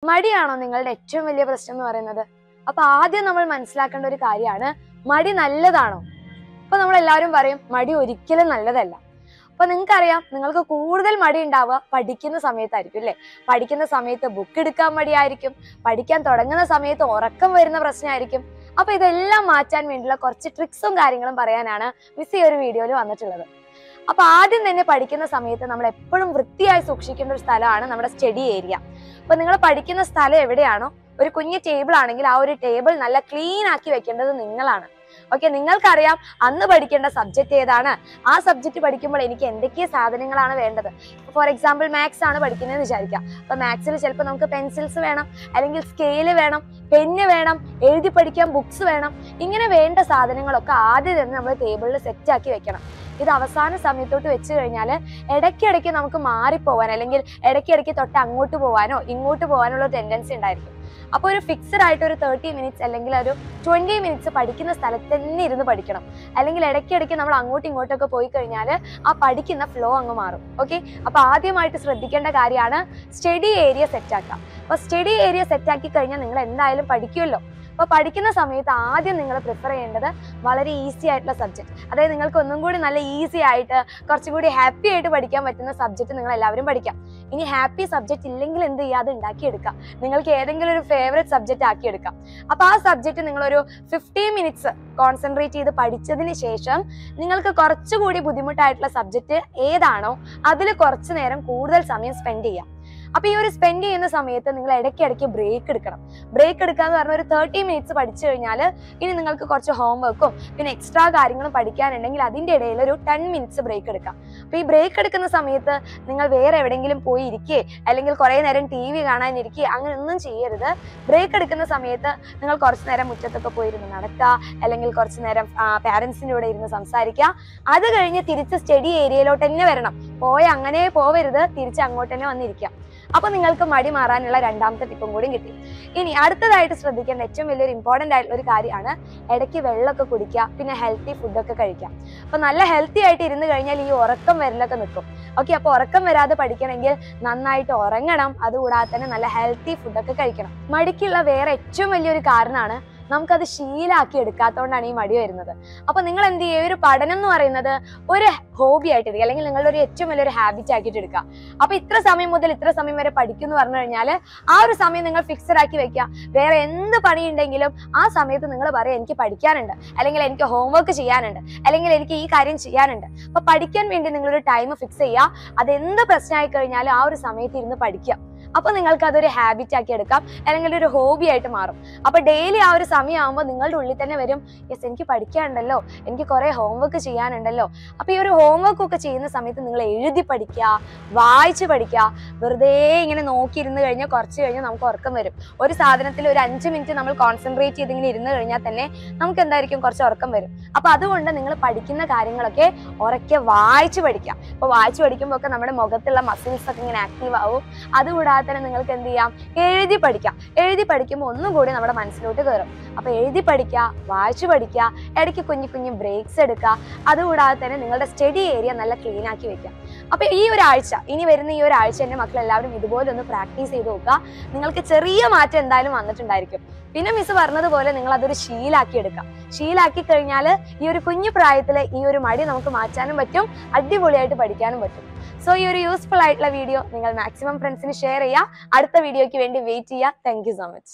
മടിയാണോ നിങ്ങളുടെ ഏറ്റവും വലിയ പ്രശ്നം എന്ന് പറയുന്നത്? അപ്പൊ ആദ്യം നമ്മൾ മനസ്സിലാക്കേണ്ട ഒരു കാര്യമാണ്, മടി നല്ലതാണോ? അപ്പൊ നമ്മൾ എല്ലാവരും പറയും മടി ഒരിക്കലും നല്ലതല്ല. അപ്പൊ നിങ്ങൾക്കറിയാം, നിങ്ങൾക്ക് കൂടുതൽ മടി ഉണ്ടാവുക പഠിക്കുന്ന സമയത്തായിരിക്കും അല്ലെ? പഠിക്കുന്ന സമയത്ത് ബുക്ക് എടുക്കാൻ മടിയായിരിക്കും, പഠിക്കാൻ തുടങ്ങുന്ന സമയത്ത് ഉറക്കം വരുന്ന പ്രശ്നമായിരിക്കും. അപ്പൊ ഇതെല്ലാം മാറ്റാൻ വേണ്ടിയുള്ള കുറച്ച് ട്രിക്സും കാര്യങ്ങളും പറയാനാണ് മിസ് ഈ ഒരു വീഡിയോയിൽ വന്നിട്ടുള്ളത്. അപ്പൊ ആദ്യം തന്നെ പഠിക്കുന്ന സമയത്ത് നമ്മൾ എപ്പോഴും വൃത്തിയായി സൂക്ഷിക്കേണ്ട ഒരു സ്ഥലമാണ് നമ്മുടെ സ്റ്റഡി ഏരിയ. അപ്പൊ നിങ്ങൾ പഠിക്കുന്ന സ്ഥലം എവിടെയാണോ, ഒരു കുഞ്ഞു ടേബിൾ ആണെങ്കിൽ ആ ഒരു ടേബിൾ നല്ല ക്ലീൻ ആക്കി വെക്കേണ്ടത് നിങ്ങളാണ്. ഓക്കെ, നിങ്ങൾക്കറിയാം അന്ന് പഠിക്കേണ്ട സബ്ജക്ട് ഏതാണ്, ആ സബ്ജക്ട് പഠിക്കുമ്പോൾ എനിക്ക് എന്തൊക്കെ സാധനങ്ങളാണ് വേണ്ടത്. ഫോർ എക്സാമ്പിൾ മാത്സ് ആണ് പഠിക്കുന്നതെന്ന് വിചാരിക്കാം. അപ്പൊ മാത്സിൽ ചിലപ്പോൾ നമുക്ക് പെൻസിൽസ് വേണം, അല്ലെങ്കിൽ സ്കെയില് വേണം, പെന്ന് വേണം, എഴുതി പഠിക്കാൻ ബുക്സ് വേണം. ഇങ്ങനെ വേണ്ട സാധനങ്ങളൊക്കെ ആദ്യം തന്നെ നമ്മൾ ടേബിളിൽ സെറ്റ് ആക്കി വെക്കണം. ഇത് അവസാന സമയത്തോട്ട് വെച്ച് കഴിഞ്ഞാൽ ഇടയ്ക്കിടയ്ക്ക് നമുക്ക് മാറിപ്പോവാൻ, അല്ലെങ്കിൽ ഇടയ്ക്കിടയ്ക്ക് തൊട്ട് അങ്ങോട്ട് പോകാനോ ഇങ്ങോട്ട് പോകാനുള്ള ടെൻഡൻസി ഉണ്ടായിരിക്കും. അപ്പൊ ഒരു ഫിക്സഡ് ആയിട്ട് ഒരു 30 മിനിറ്റ്സ് അല്ലെങ്കിൽ ഒരു 20 മിനിറ്റ്സ് പഠിക്കുന്ന സ്ഥലത്ത് തന്നെ ഇരുന്ന് പഠിക്കണം. അല്ലെങ്കിൽ ഇടയ്ക്കിടയ്ക്ക് നമ്മൾ അങ്ങോട്ടും ഇങ്ങോട്ടൊക്കെ പോയി കഴിഞ്ഞാൽ ആ പഠിക്കുന്ന ഫ്ലോ അങ്ങ് മാറും. ഓക്കെ, അപ്പൊ ആദ്യമായിട്ട് ശ്രദ്ധിക്കേണ്ട കാര്യമാണ് സ്റ്റഡി ഏരിയ സെറ്റ് ആക്കാം. അപ്പൊ സ്റ്റഡി ഏരിയ സെറ്റ് ആക്കി കഴിഞ്ഞാൽ നിങ്ങൾ എന്തായാലും പഠിക്കുമല്ലോ. അപ്പൊ പഠിക്കുന്ന സമയത്ത് ആദ്യം നിങ്ങൾ പ്രിഫർ ചെയ്യേണ്ടത് വളരെ ഈസി ആയിട്ടുള്ള സബ്ജക്ട്, അതായത് നിങ്ങൾക്ക് ഒന്നും കൂടി നല്ല ഈസി ആയിട്ട് കുറച്ചും കൂടി ഹാപ്പി ആയിട്ട് പഠിക്കാൻ പറ്റുന്ന സബ്ജക്ട് നിങ്ങൾ എല്ലാവരും പഠിക്കാം. ഇനി ഹാപ്പി സബ്ജക്ട് ഇല്ലെങ്കിൽ എന്ത് ചെയ്യുക, അത് ഉണ്ടാക്കിയെടുക്കാം. നിങ്ങൾക്ക് ഏതെങ്കിലും ഒരു ഫേവറേറ്റ് സബ്ജക്ട് ആക്കിയെടുക്കാം. അപ്പൊ ആ സബ്ജക്ട് നിങ്ങളൊരു 15 മിനിറ്റ്സ് കോൺസെൻട്രേറ്റ് ചെയ്ത് പഠിച്ചതിന് ശേഷം നിങ്ങൾക്ക് കുറച്ചുകൂടി ബുദ്ധിമുട്ടായിട്ടുള്ള സബ്ജക്ട് ഏതാണോ അതിൽ കുറച്ചു നേരം കൂടുതൽ സമയം സ്പെൻഡ് ചെയ്യാം. അപ്പൊ ഈ ഒരു സ്പെൻഡ് ചെയ്യുന്ന സമയത്ത് നിങ്ങൾ ഇടയ്ക്കിടയ്ക്ക് ബ്രേക്ക് എടുക്കണം. ബ്രേക്ക് എടുക്കാന്ന് പറഞ്ഞ ഒരു 30 മിനിറ്റ്സ് പഠിച്ചു കഴിഞ്ഞാൽ ഇനി നിങ്ങൾക്ക് കുറച്ച് ഹോംവർക്കും പിന്നെ എക്സ്ട്രാ കാര്യങ്ങളും പഠിക്കാനുണ്ടെങ്കിൽ അതിന്റെ ഇടയിൽ ഒരു 10 മിനിറ്റ്സ് ബ്രേക്ക് എടുക്കാം. അപ്പൊ ഈ ബ്രേക്ക് എടുക്കുന്ന സമയത്ത് നിങ്ങൾ വേറെ എവിടെയെങ്കിലും പോയി ഇരിക്കുക, അല്ലെങ്കിൽ കുറെ നേരം TV കാണാനിരിക്കുക, അങ്ങനെ ഒന്നും ചെയ്യരുത്. ബ്രേക്ക് എടുക്കുന്ന സമയത്ത് നിങ്ങൾ കുറച്ചു നേരം മുറ്റത്തൊക്കെ പോയിരുന്ന് നടക്കുക, അല്ലെങ്കിൽ കുറച്ചു നേരം പാരന്റ്സിന്റെ കൂടെ ഇരുന്ന് സംസാരിക്കുക. അത് കഴിഞ്ഞ് തിരിച്ച് സ്റ്റഡി ഏരിയയിലോട്ട് തന്നെ വരണം. അങ്ങനെ പോവരുത്, തിരിച്ച് അങ്ങോട്ട് തന്നെ വന്നിരിക്കാം. അപ്പൊ നിങ്ങൾക്ക് മടി മാറാനുള്ള രണ്ടാമത്തെ ടിപ്പും കൂടി കിട്ടി. ഇനി അടുത്തതായിട്ട് ശ്രദ്ധിക്കേണ്ട ഏറ്റവും വലിയൊരു ഇമ്പോർട്ടന്റ് ആയിട്ടുള്ള ഒരു കാര്യമാണ് ഇടയ്ക്ക് വെള്ളമൊക്കെ കുടിക്കുക, പിന്നെ ഹെൽത്തി ഫുഡൊക്കെ കഴിക്കാം. അപ്പൊ നല്ല ഹെൽത്തി ആയിട്ട് ഇരുന്ന് കഴിഞ്ഞാൽ ഈ ഉറക്കം വരലൊക്കെ നിൽക്കും. ഓക്കെ, അപ്പൊ ഉറക്കം വരാതെ പഠിക്കണമെങ്കിൽ നന്നായിട്ട് ഉറങ്ങണം, അതുകൂടാതെ തന്നെ നല്ല ഹെൽത്തി ഫുഡൊക്കെ കഴിക്കണം. മടിക്കുള്ള വേറെ ഏറ്റവും വലിയൊരു കാരണമാണ് നമുക്കത് ശീലാക്കി എടുക്കാത്തതുകൊണ്ടാണ് ഈ മടി വരുന്നത്. അപ്പൊ നിങ്ങൾ എന്ത് ചെയ്യുക, ഒരു പഠനം എന്ന് പറയുന്നത് ഒരു ഹോബി ആയിട്ട് എടുക്കുക, അല്ലെങ്കിൽ നിങ്ങളുടെ ഒരു ഏറ്റവും വലിയൊരു ഹാബിറ്റ് ആക്കിയിട്ട് എടുക്കുക. അപ്പൊ ഇത്ര സമയം മുതൽ ഇത്ര സമയം വരെ പഠിക്കും എന്ന് പറഞ്ഞു കഴിഞ്ഞാൽ ആ ഒരു സമയം നിങ്ങൾ ഫിക്സഡ് ആക്കി വെക്കുക. വേറെ എന്ത് പണി ഉണ്ടെങ്കിലും ആ സമയത്ത് നിങ്ങൾ പറയാം എനിക്ക് പഠിക്കാനുണ്ട്, അല്ലെങ്കിൽ എനിക്ക് ഹോംവർക്ക് ചെയ്യാനുണ്ട്, അല്ലെങ്കിൽ എനിക്ക് ഈ കാര്യം ചെയ്യാനുണ്ട്. അപ്പൊ പഠിക്കാൻ വേണ്ടി നിങ്ങളൊരു ടൈം ഫിക്സ് ചെയ്യുക. അതെന്ത് പ്രശ്നമായി കഴിഞ്ഞാലും ആ ഒരു സമയത്ത് ഇരുന്ന് പഠിക്കുക. അപ്പൊ നിങ്ങൾക്ക് അതൊരു ഹാബിറ്റ് ആക്കി എടുക്കാം, അല്ലെങ്കിൽ ഒരു ഹോബി ആയിട്ട് മാറും. അപ്പൊ ഡെയിലി ആ ഒരു സമയമാകുമ്പോൾ നിങ്ങളുടെ ഉള്ളിൽ തന്നെ വരും, യെസ് എനിക്ക് പഠിക്കാനുണ്ടല്ലോ, എനിക്ക് കുറെ ഹോംവർക്ക് ചെയ്യാനുണ്ടല്ലോ. അപ്പൊ ഈ ഒരു ഹോംവർക്ക് ഒക്കെ ചെയ്യുന്ന സമയത്ത് നിങ്ങൾ എഴുതി പഠിക്കുക, വായിച്ച് പഠിക്കുക. വെറുതെ ഇങ്ങനെ നോക്കിയിരുന്ന് കഴിഞ്ഞാൽ കുറച്ച് കഴിഞ്ഞാൽ നമുക്ക് ഉറക്കം വരും. ഒരു സാധനത്തിൽ ഒരു 5 മിനിറ്റ് നമ്മൾ കോൺസെൻട്രേറ്റ് ചെയ്ത് ഇങ്ങനെ ഇരുന്ന് കഴിഞ്ഞാൽ തന്നെ നമുക്ക് എന്തായിരിക്കും, കുറച്ച് ഉറക്കം വരും. അപ്പൊ അതുകൊണ്ട് നിങ്ങൾ പഠിക്കുന്ന കാര്യങ്ങളൊക്കെ ഉറക്കെ വായിച്ച് പഠിക്കുക. അപ്പൊ വായിച്ച് പഠിക്കുമ്പോൾ ഒക്കെ നമ്മുടെ മുഖത്തുള്ള മസിൽസ് ഒക്കെ ഇങ്ങനെ ആക്റ്റീവ് ആവും. അതുകൂടാതെ തന്നെ നിങ്ങൾക്ക് എന്ത് ചെയ്യാം, എഴുതി പഠിക്കാം. എഴുതി പഠിക്കുമ്പോൾ ഒന്നും കൂടി നമ്മുടെ മനസ്സിലോട്ട് കയറും. അപ്പൊ എഴുതി പഠിക്കുക, വായിച്ചു പഠിക്കുക, ഇടയ്ക്ക് കുഞ്ഞു കുഞ്ഞു ബ്രേക്സ് എടുക്കുക. അതുകൂടാതെ തന്നെ നിങ്ങളുടെ സ്റ്റഡി ഏരിയ നല്ല ക്ലീൻ ആക്കി വെക്കുക. അപ്പൊ ഈ ഒരാഴ്ച, ഇനി വരുന്ന ഈ ഒരാഴ്ച എൻ്റെ മക്കൾ എല്ലാവരും ഇതുപോലെ ഒന്ന് പ്രാക്ടീസ് ചെയ്ത് നോക്കുക. നിങ്ങൾക്ക് ചെറിയ മാറ്റം എന്തായാലും വന്നിട്ടുണ്ടായിരിക്കും. പിന്നെ മിസ് പറഞ്ഞതുപോലെ നിങ്ങൾ അതൊരു ശീലാക്കി എടുക്കാം. ശീലാക്കി കഴിഞ്ഞാൽ ഈ ഒരു കുഞ്ഞു പ്രായത്തിലെ ഈ ഒരു മടി നമുക്ക് മാറ്റാനും പറ്റും, അടിപൊളിയായിട്ട് പഠിക്കാനും പറ്റും. സോ ഈ ഒരു യൂസ്ഫുൾ ആയിട്ടുള്ള വീഡിയോ നിങ്ങൾ മാക്സിമം ഫ്രണ്ട്സിന് ഷെയർ ചെയ്യുക. അടുത്ത വീഡിയോയ്ക്ക് വേണ്ടി വെയിറ്റ് ചെയ്യുക. Thank you so much.